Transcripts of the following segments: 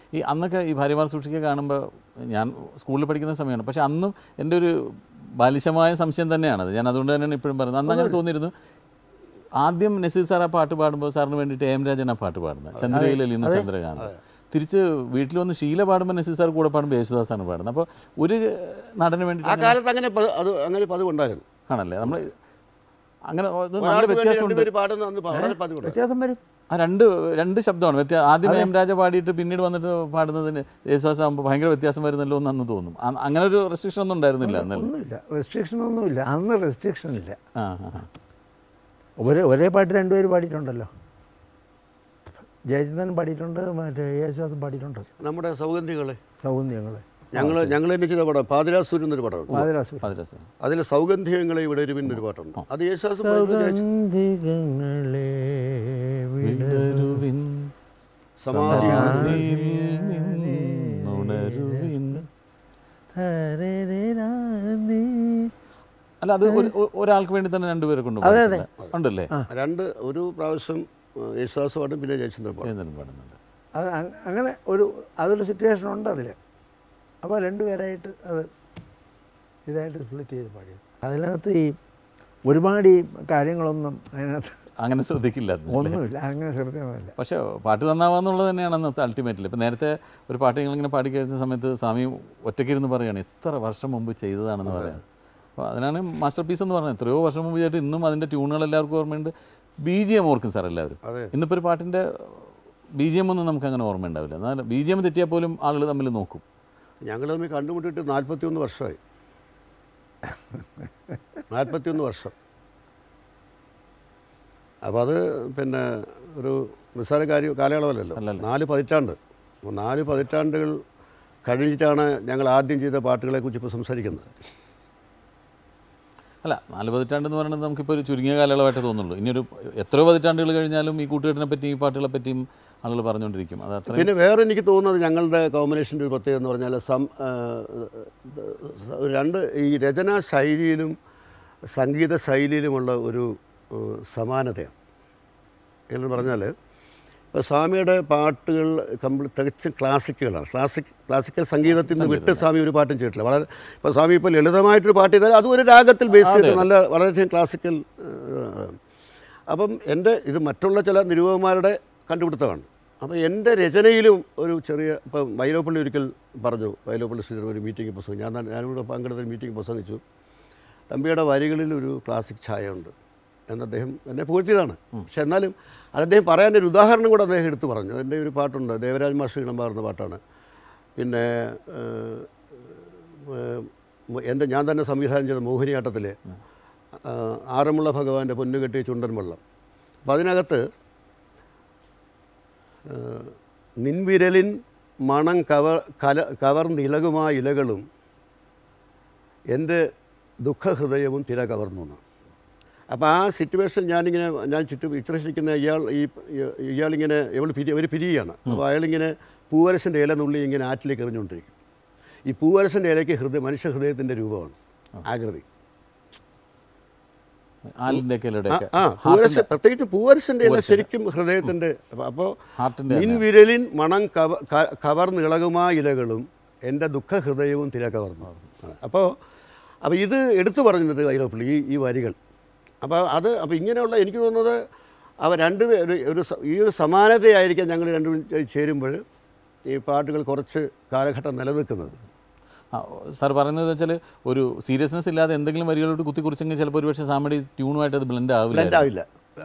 ഈ അന്നൊക്കെ ഈ ഭാര്യമാർ സൂക്ഷിക്കുക കാണുമ്പോൾ ഞാൻ സ്കൂളിൽ പഠിക്കുന്ന സമയമാണ്. പക്ഷേ അന്നും എൻ്റെ ഒരു ബാലിശമായ സംശയം തന്നെയാണത്. ഞാൻ അതുകൊണ്ട് തന്നെയാണ് ഇപ്പോഴും പറയുന്നത്. അന്ന് അങ്ങനെ തോന്നിയിരുന്നു. ആദ്യം നസീർ സാർ ആ പാട്ട് പാടുമ്പോൾ സാറിന് വേണ്ടിയിട്ട് എം രാജൻ ആ പാട്ട് പാടുന്നത്, ചന്ദ്രയിലിൽ നിന്ന് ചന്ദ്രകാന്ത്. തിരിച്ച് വീട്ടിൽ വന്ന് ഷീല പാടുമ്പോൾ നസീർ സാർ കൂടെ പാടുമ്പോൾ യേശുദാസാണ് പാടുന്നത്. അപ്പോൾ ഒരു നടന് വേണ്ടി ആ കാലത്ത് അങ്ങനെ പതിവുണ്ടായിരുന്നു ആണല്ലേ. നമ്മൾ അങ്ങനെ നല്ല വ്യത്യാസമുണ്ട്. വ്യത്യാസം വരും. ആ രണ്ട് ശബ്ദമാണ് ആദ്യം എം രാജ പാടിയിട്ട് പിന്നീട് വന്നിട്ട് പാടുന്നതിന് യേശുദാസ് ആകുമ്പോൾ ഭയങ്കര വ്യത്യാസം വരുന്നല്ലോ എന്ന് അന്ന് തോന്നും. അങ്ങനെ ഒരു റെസ്ട്രിക്ഷൻ ഒന്നും ഉണ്ടായിരുന്നില്ല. ഒന്നുമില്ല, റെസ്ട്രിക്ഷൻ ഒന്നുമില്ല അന്ന്. റെസ്ട്രിക്ഷൻ ഇല്ല. ഒരേ പാട്ട് രണ്ടുപേര് പാടിയിട്ടുണ്ടല്ലോ. ജയചന്ദ്രൻ പാടിയിട്ടുണ്ട്, മറ്റേ യേശുദാസും പാടിയിട്ടുണ്ട്. നമ്മുടെ സൗഗന്ധികളെ ഞങ്ങൾ തന്നെ ചെയ്ത പടം പാതിരാസൂര്യൻ എന്നൊരു പടമുണ്ട്. അതിൽ സൗഗന്ധികങ്ങളെ ഇവിടെ ഒരു പിന്നൊരു പാട്ടുണ്ട്. അത് യേശുദാസ് അല്ല, അത് ഒരാൾക്ക് വേണ്ടി തന്നെ രണ്ടുപേരെ കൊണ്ട് ഉണ്ടല്ലേ. ഒരു പ്രാവശ്യം യേശുദാസ് പാടും, പിന്നെ ജയചന്ദ്രൻ പാടുന്നുണ്ട്. അത് അങ്ങനെ അതൊരു സിറ്റുവേഷൻ ഉണ്ട് അതിൽ. അപ്പോൾ രണ്ടുപേരായിട്ട് അത് ഇതായിട്ട് സ്പ്ലിറ്റ് ചെയ്ത് പാടിയത്. അതിനകത്ത് ഈ ഒരുപാട് ഈ കാര്യങ്ങളൊന്നും അതിനകത്ത് അങ്ങനെ ശ്രദ്ധിക്കില്ല, ഒന്നുമില്ല, അങ്ങനെ ശ്രദ്ധിക്കുന്നില്ല. പക്ഷേ പാട്ട് നന്നാവാന്നുള്ളത് തന്നെയാണ് അന്നത്തെ അൾട്ടിമേറ്റിൽ. ഇപ്പം നേരത്തെ ഒരു പാട്ട് ഞങ്ങളിങ്ങനെ പാടിക്കഴിഞ്ഞ സമയത്ത് സ്വാമി ഒറ്റയ്ക്കിരുന്ന് പറയുകയാണ് എത്ര വർഷം മുമ്പ് ചെയ്തതാണെന്ന് പറയാൻ. അപ്പോൾ അതിനാണ് മാസ്റ്റർ പീസ് എന്ന് പറഞ്ഞത്. എത്രയോ വർഷം മുമ്പ് ചെയ്തിട്ട് ഇന്നും അതിൻ്റെ ട്യൂണുകൾ എല്ലാവർക്കും ഓർമ്മയുണ്ട്. BGM ഓർക്കും സാർ എല്ലാവരും. ഇന്നിപ്പോൾ ഒരു പാട്ടിൻ്റെ BGM ഒന്നും നമുക്ക് അങ്ങനെ ഓർമ്മ ഉണ്ടാവില്ല. എന്നാൽ BGM തെറ്റിയാൽ പോലും ആളുകൾ തമ്മിൽ നോക്കും. ഞങ്ങൾ തമ്മിൽ കണ്ടുമുട്ടിയിട്ട് 41 വർഷമായി. 41 വർഷം. അപ്പോൾ അത് പിന്നെ ഒരു നിസ്സാര കാലയളവല്ലല്ലോ. 4 പതിറ്റാണ്ട്. 4 പതിറ്റാണ്ടുകൾ കഴിഞ്ഞിട്ടാണ് ഞങ്ങൾ ആദ്യം ചെയ്ത പാട്ടുകളെക്കുറിച്ച് ഇപ്പോൾ സംസാരിക്കുന്നത്. അല്ല, 4 പതിറ്റാണ്ടെന്ന് പറയുന്നത് നമുക്കിപ്പോൾ ഒരു ചുരുങ്ങിയ കാലയളവായിട്ട് തോന്നുള്ളൂ. ഇനിയൊരു എത്രയോ പതിറ്റാണ്ടുകൾ കഴിഞ്ഞാലും ഈ കൂട്ടുകെട്ടിനെ പറ്റിയും ഈ പാട്ടുകളെ പറ്റിയും ആളുകൾ പറഞ്ഞുകൊണ്ടിരിക്കും. അത് അത്ര. പിന്നെ വേറെ എനിക്ക് തോന്നുന്നത് ഞങ്ങളുടെ കോമ്പിനേഷൻ്റെ ഒരു പ്രത്യേകത എന്ന് പറഞ്ഞാൽ ഈ രചനാ ശൈലിയിലും സംഗീത ശൈലിയിലുമുള്ള ഒരു സമാനതയാണ്. എന്ന് പറഞ്ഞാൽ ഇപ്പോൾ സ്വാമിയുടെ പാട്ടുകൾ തികച്ചും ക്ലാസിക്കുകളാണ്. ക്ലാസിക്കൽ സംഗീതത്തിൽ നിന്ന് വിട്ട് സ്വാമി ഒരു പാട്ടും ചെയ്തിട്ടില്ല. ഇപ്പോൾ സ്വാമി ഇപ്പോൾ ലളിതമായിട്ടൊരു പാട്ട് ചെയ്താൽ അതും ഒരു രാഗത്തിൽ ബേസ് ചെയ്ത് വളരെയധികം ക്ലാസിക്കൽ. അപ്പം ഇത് മറ്റുള്ള ചില നിരൂപകന്മാരുടെ കണ്ടുപിടുത്തമാണ്. അപ്പോൾ എൻ്റെ രചനയിലും ഒരു ചെറിയ ഇപ്പം വൈലോപ്പള്ളി ഒരിക്കൽ പറഞ്ഞു, വൈലോപ്പള്ളി ശ്രീധരൻ ഒരു മീറ്റിംഗ് പ്രസംഗം, ഞാനിവിടെ പങ്കെടുത്തൊരു മീറ്റിംഗ് പ്രസംഗിച്ചു. തമ്പിയുടെ വരികളിൽ ഒരു ക്ലാസിക് ഛായ ഉണ്ട് എന്ന് അദ്ദേഹം എന്നെ പുകഴ്ത്തിയതാണ്. പക്ഷെ എന്നാലും അത് അദ്ദേഹം പറയാനൊരു ഉദാഹരണം കൂടെ അദ്ദേഹം എടുത്തു പറഞ്ഞു. എൻ്റെ ഒരു പാട്ടുണ്ട്, ദേവരാജ് മാഷ് ഇളമ്പാറുന്ന പാട്ടാണ്. പിന്നെ ഞാൻ തന്നെ സംവിധാനം ചെയ്ത മോഹിനിയാട്ടത്തിലെ ആറന്മുള ഭഗവാന്റെ പൊന്നുകെട്ടിയ ചുണ്ടൻ വെള്ളം. അപ്പം അതിനകത്ത് നിൻവിരലിൻ മണം കവർന്നിളകുമാ ഇലകളും എൻ്റെ ദുഃഖഹൃദയവും തിര കവർന്നു എന്ന്. അപ്പോൾ ആ സിറ്റുവേഷൻ ഞാൻ ചുറ്റും വിശ്രസിക്കുന്ന ഇയാളിങ്ങനെ ഇവർ പിരിയുകയാണ്. അപ്പോൾ അയാളിങ്ങനെ പൂവരശൻ്റെ ഇല നുള്ളി ഇങ്ങനെ ആറ്റിലേക്ക് എറിഞ്ഞുകൊണ്ടിരിക്കും. ഈ പൂവരശൻ്റെ ഇലയ്ക്ക് മനുഷ്യഹൃദയത്തിൻ്റെ രൂപമാണ്, ആകൃതി. പ്രത്യേകിച്ച് പൂവരശൻ്റെ ഇല ശരിക്കും ഹൃദയത്തിൻ്റെ. അപ്പോൾ നിൻവിരലിൻ മണം കവർന്നിളകുമാ ഇലകളും എൻ്റെ ദുഃഖഹൃദയവും തിര കവർന്നു. അപ്പോൾ ഇത് എടുത്തു പറഞ്ഞിട്ട് വൈലോപ്പള്ളി ഈ വരികൾ. അപ്പോൾ ഇങ്ങനെയുള്ള എനിക്ക് തോന്നുന്നത് ഈ ഒരു സമാനതയായിരിക്കാം ഞങ്ങൾ രണ്ടും ചേരുമ്പോൾ ഈ പാട്ടുകൾ കുറച്ച് കാലഘട്ടം നിലനിൽക്കുന്നത്. സാർ പറയുന്നത് വെച്ചാൽ ഒരു സീരിയസ്നെസ് ഇല്ലാതെ എന്തെങ്കിലും വരികളോട് കുത്തിക്കുറിച്ചെങ്കിൽ ചിലപ്പോൾ ഒരുപക്ഷെ സാമിയുടെ ട്യൂണുമായിട്ട് അത് ബ്ലെൻഡ് ആവില്ല.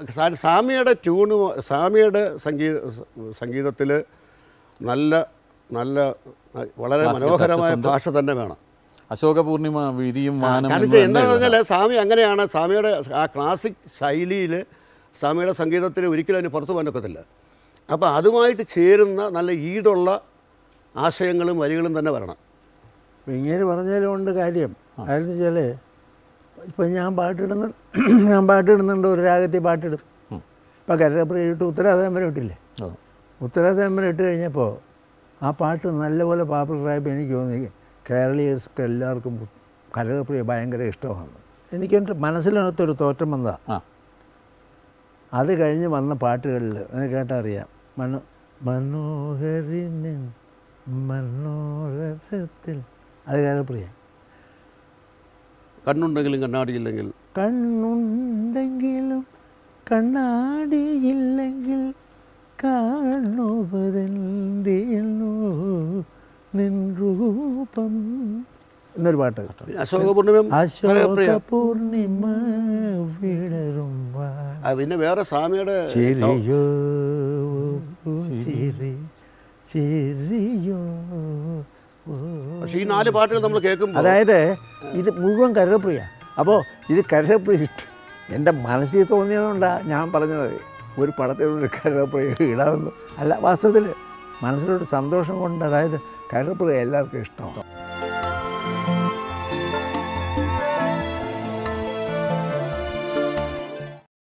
സാമിയുടെ സംഗീതത്തിൽ നല്ല വളരെ മനോഹരമായ ഭാഷ തന്നെ വേണം. അശോക പൂർണിമ വിരിയും എന്താണെന്ന് പറഞ്ഞാൽ സ്വാമി അങ്ങനെയാണ്. സ്വാമിയുടെ ആ ക്ലാസിക് ശൈലിയിൽ സ്വാമിയുടെ സംഗീതത്തിന് ഒരിക്കലും അതിന് പുറത്തു പോകാനൊക്കത്തില്ല. അപ്പോൾ അതുമായിട്ട് ചേരുന്ന നല്ല ഈടുള്ള ആശയങ്ങളും വരികളും തന്നെ വരണം. ഇങ്ങനെ പറഞ്ഞാലും ഉണ്ട് കാര്യം. അതെന്ന് വെച്ചാൽ ഇപ്പം ഞാൻ പാട്ടിടുന്നുണ്ട്, ഒരു രാഗത്തിൽ പാട്ടിടും. ഇപ്പം കരകപ്രിയ ഇട്ട് ഉത്തരാധാമരം ഇട്ടില്ലേ, ഉത്തരാധാമരം ഇട്ട് കഴിഞ്ഞപ്പോൾ ആ പാട്ട് നല്ലപോലെ പോപ്പുലറായപ്പോൾ എനിക്ക് തോന്നി കേരളീയർക്ക് എല്ലാവർക്കും കരകപ്രിയ ഭയങ്കര ഇഷ്ടമാണ്. എനിക്കെൻ്റെ മനസ്സിനകത്തൊരു തോറ്റം വന്നതാണ്. അത് കഴിഞ്ഞ് വന്ന പാട്ടുകളിൽ കേട്ടറിയാം, മനോഹരിൻ മനോരഥത്തിൽ, അത് കരപ്രിയ. കണ്ണുണ്ടെങ്കിലും കണ്ണാടിയില്ലെങ്കിൽ, കണ്ണുണ്ടെങ്കിലും കണ്ണാടിയില്ലെങ്കിൽ കാണുവതെന്തേനു നിൻ രൂപം എന്നൊരു പാട്ട്. അശോക പൂർണിമ, അശോക പൂർണിമ വിടരും പിന്നെ വേറെ സ്വാമിയുടെ ചിരിയോ ചിരി ചിരിയോ. പക്ഷേ ഈ 4 പാട്ടുകൾ നമ്മൾ കേൾക്കുമ്പോൾ, അതായത് ഇത് മുഴുവൻ കരപ്രിയ. അപ്പോൾ ഇത് കരപ്രിയ ഇട്ട് എൻ്റെ മനസ്സിൽ തോന്നിയതുകൊണ്ടാണ് ഞാൻ പറഞ്ഞത് ഒരു പടത്തിലൊരു കരപ്രിയ ഇടാമെന്ന്. അല്ല, വാസ്തവത്തിൽ മനസ്സിലൊരു സന്തോഷം കൊണ്ട്. അതായത് കരപ്രിയ എല്ലാവർക്കും ഇഷ്ടമാണ്.